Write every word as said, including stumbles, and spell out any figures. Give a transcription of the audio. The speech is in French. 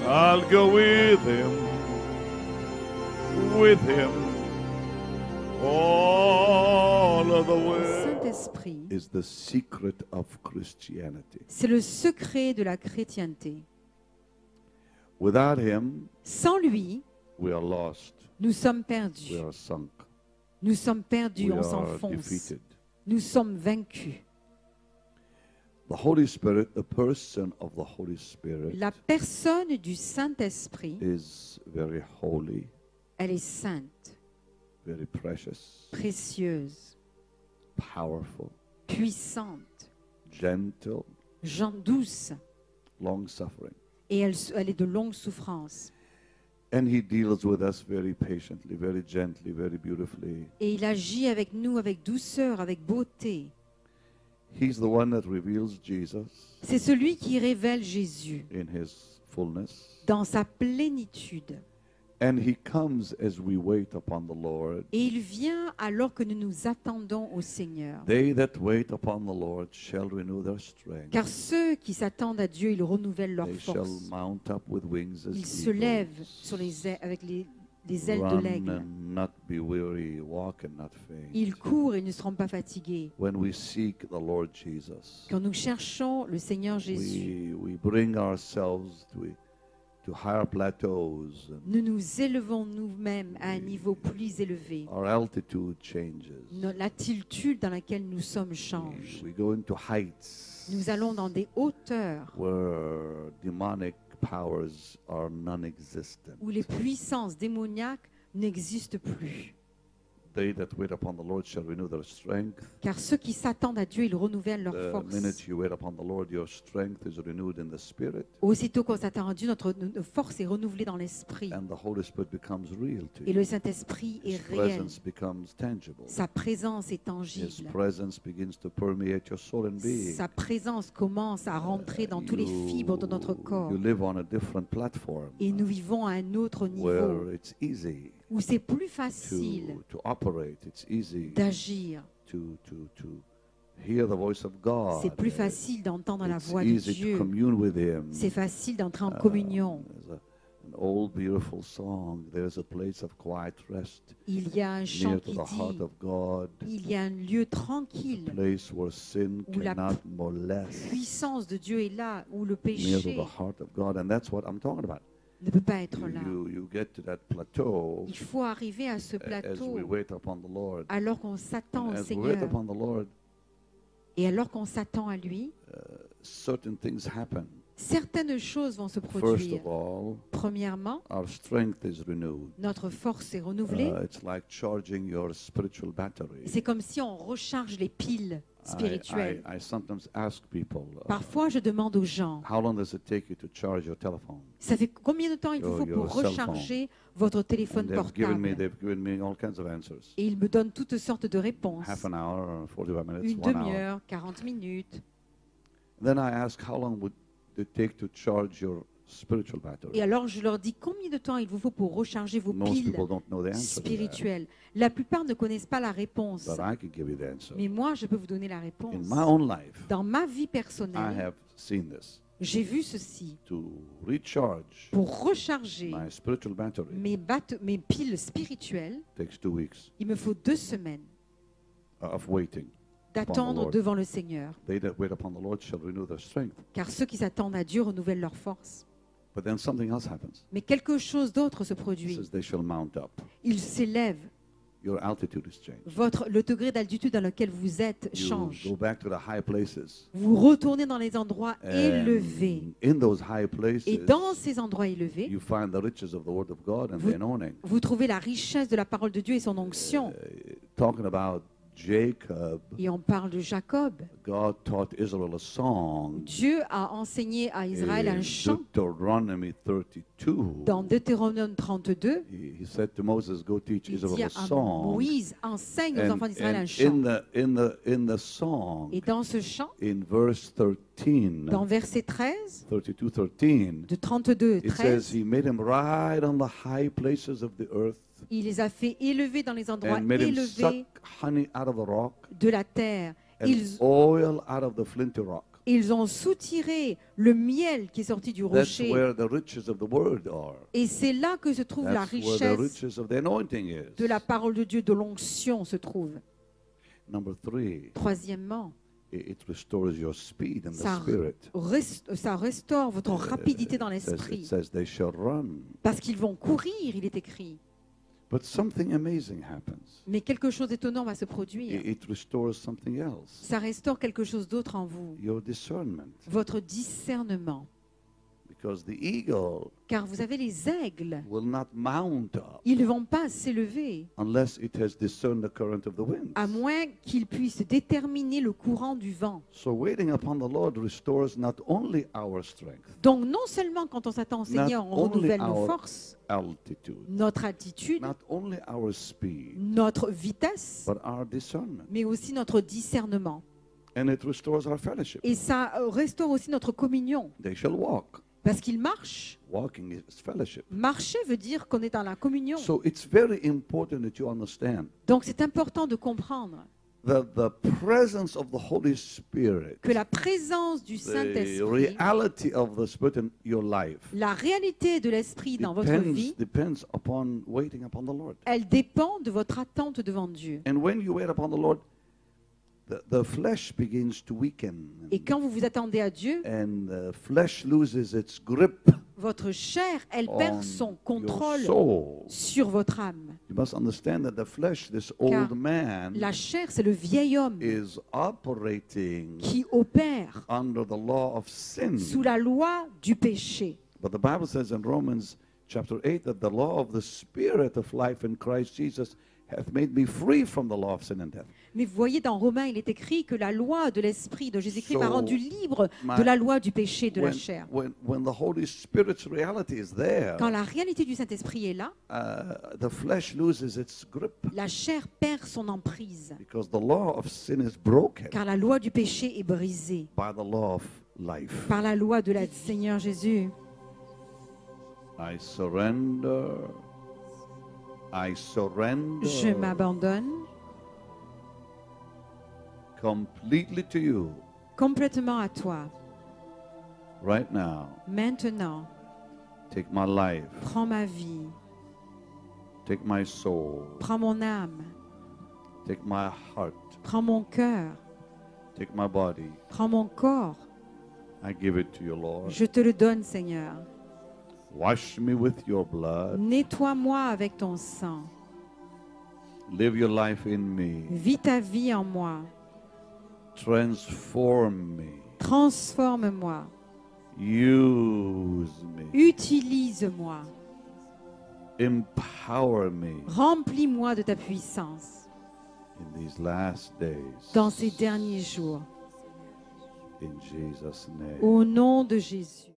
I'll go with him, with him, all of the way. Saint-Esprit, Is the secret of Christianity. c'est le secret de la chrétienté. Without him, Sans lui, we are lost. nous sommes We perdus. are sunk. Nous sommes perdus, We on are s'enfonce. defeated. Nous sommes vaincus. The Holy Spirit, the person of the Holy Spirit, La personne du Saint-Esprit, is very holy, elle est sainte, very precious, précieuse, powerful, puissante, gentle, gens douce, long-suffering. et elle, elle est de longue souffrance. And he deals with us very patiently, very gently, very beautifully. Et il agit avec nous avec douceur, avec beauté. He's the one that reveals Jesus C'est celui qui révèle Jésus in his fullness. dans sa plénitude. And he comes as we wait upon the Lord. Et il vient alors que nous nous attendons au Seigneur. They that wait upon the Lord shall renew their strength. Car ceux qui s'attendent à Dieu, ils renouvellent leur They shall force. mount up with wings as Ils se lèvent eagles. sur les ailes, avec les, les ailes de Run l'aigle. and not be weary, walk and not faint. Ils courent et ne seront pas fatigués. When we seek the Lord Jesus, Quand nous cherchons le Seigneur Jésus, we, we bring ourselves to, to higher plateaus. And nous nous élevons nous-mêmes à un niveau plus élevé. our altitude changes. No- L'altitude dans laquelle nous sommes change. We go into heights Nous allons dans des hauteurs where demonic powers are non-existent. où les puissances démoniaques n'existent plus. They that wait upon the Lord shall renew their strength. Car ceux qui s'attendent à Dieu, ils renouvellent leur The force. minute you wait upon the Lord, your strength is renewed in the Spirit, Aussitôt qu'on s'attend à Dieu, notre, notre force est renouvelée dans l'esprit. and the Holy Spirit becomes real to Et you. le Saint-Esprit His est réel. presence becomes tangible. Sa présence est His tangible. presence begins to permeate your soul and being. Sa présence commence à rentrer dans tous les fibres de notre corps. You live on a different platform Et nous vivons à un autre niveau where it's easy où c'est plus facile to, to operate. It's easy d'agir. to, to, to hear the voice of God. C'est plus facile d'entendre la It's voix de easy to Dieu. commune with Him. C'est facile d'entrer en Uh, communion. there's a- an old beautiful song. There's a place of quiet rest Il y a un chant near to qui the heart dit of God. il y a un lieu tranquille. Place where sin Où la cannot molest. Puissance de Dieu est là, où le Near to péché the heart of God, and that's what I'm talking about. ne peut pas être You, là. you, you get to that plateau Il faut arriver à ce as we plateau wait upon the Lord. alors qu'on s'attend And au as we wait Seigneur. upon the Lord, Et alors qu'on s'attend à lui, certain things happen. certaines choses vont se First produire. of all, Premièrement, our strength is renewed. notre force est renouvelée. Uh, it's like charging your spiritual battery. C'est comme si on recharge les piles I, spirituelles. I, I sometimes ask people, uh, Parfois, je demande aux gens, how long does it take you to charge your telephone? ça fait combien de temps il vous Your- faut your pour cell recharger votre And téléphone they've given me, portable? they've given me all kinds of answers. Et ils me donnent toutes sortes de réponses. Half an hour, forty-five minutes, Une one hour. demi-heure, quarante minutes. Then I ask, how long would it take to charge your spiritual battery? Et alors, je leur dis combien de temps il vous faut pour recharger vos Most piles people don't know the answer to that, spirituelles. La plupart ne connaissent pas la réponse. but I can give you the answer. Mais moi, je peux vous donner la réponse. In my own life, Dans ma vie I personnelle, have seen this. j'ai vu ceci. To recharge Pour recharger my spiritual battery mes, batte- mes piles spirituelles, takes two weeks il me faut deux semaines of waiting. d'attendre Lord. devant le Seigneur. They that wait upon the Lord shall renew their strength. Car ceux qui s'attendent à Dieu renouvellent leur force. But then something else happens. Mais quelque chose d'autre se It produit. says they shall mount up. Ils s'élèvent. Your altitude is changed. Votre, le degré d'altitude dans lequel vous êtes You change. go back to the high places. Vous retournez dans les endroits And élevés. in those high places, Et dans ces endroits élevés, you find the riches of the Word of God and Vous- the anointing. vous trouvez la richesse de la parole de Dieu et son onction. Uh, talking about Jacob, Et on parle de Jacob. God taught Israel a song Dieu a enseigné à Israël un in chant Deuteronomy thirty-two. dans Deutéronome trente-deux. He, he said to Moses, "Go teach Il Israel dit a à song." Moïse, enseigne aux And, enfants d'Israël and un in chant. the in the in the song, Et dans ce chant, in verse thirteen, dans verset treize, thirty-two, thirteen, de trente-deux, it says treize, he made him ride on the high places of the earth il les a fait élever dans les endroits and made him élevés suck honey out of the rock de la terre. and Ils, oil out of the flinty rock. Et ils ont soutiré le miel qui est sorti du That's rocher. where the riches of the word are. Et c'est là que se trouve la That's where the richesse riches of the anointing is. de la parole de Dieu, de l'onction se trouve. Number three, Troisièmement, i- it restores your speed in the ça, spirit. rest- ça restaure votre rapidité dans It says, it l'esprit. says they shall run. Parce qu'ils vont courir, il est écrit. But something amazing happens. Mais quelque chose d'étonnant va se I- produire. It restores something else. Ça restaure quelque chose d'autre en vous. Your discernment. Votre discernement. Because the eagle Car vous avez les aigles. will not mount up Ils ne vont pas s'élever unless it has discerned the current of the wind. à moins qu'ils puissent déterminer le courant du vent. So waiting upon the Lord restores not only our strength, Donc non seulement quand on s'attend au Seigneur, on only renouvelle nos our- forces, altitude, notre attitude, not only our speed, notre vitesse, but our discernment. mais aussi notre discernement. And it restores our fellowship. Et ça euh, restaure aussi notre communion. They shall walk. Parce qu'il marche. Walking is fellowship. Marcher veut dire qu'on est dans la communion. So it's very important that you understand Donc c'est important de comprendre that the presence of the Holy Spirit, que la présence du the Saint-Esprit, reality of the Spirit in your life, la réalité de l'Esprit dans votre depends, vie, depends upon waiting upon the Lord. elle dépend de votre attente devant Dieu. And when you wait upon the Lord, the, the flesh begins to weaken. Et quand vous vous attendez à Dieu, And the flesh loses its grip votre chair, elle on perd son your contrôle soul. sur votre âme. You must understand that the flesh, this Car old man, la chair, c'est le vieil homme is operating qui opère under the law of sin. sous la loi du péché. But the Bible says in Romans chapter eight that the law of the Spirit of life in Christ Jesus hath made me free from the law of sin and death. Mais vous voyez, dans Romains, il est écrit que la loi de l'Esprit de Jésus-Christ So, m'a rendu libre my- de la loi du péché de la When, chair. when, when the Holy Spirit's reality is there, Quand la réalité du Saint-Esprit est là, uh, the flesh loses its grip la chair perd son emprise. because the law of sin is broken Car la loi du péché est brisée by the law of life. par la loi de la Seigneur Jésus. I surrender. I surrender Je m'abandonne completely to you complètement à toi. right now. Maintenant, Take my life. prends ma vie, Take my soul. prends mon âme, Take my heart. prends mon cœur, Take my body. prends mon corps. I give it to you, Lord. Je te le donne, Seigneur. Wash me with your blood. Nettoie-moi avec ton sang. Live your life in me. Vis ta vie en moi. Transform me. Transforme-moi. Use me. Utilise-moi. Empower me Remplis-moi de ta puissance in these last days. dans ces derniers jours. In Jesus' name. Au nom de Jésus.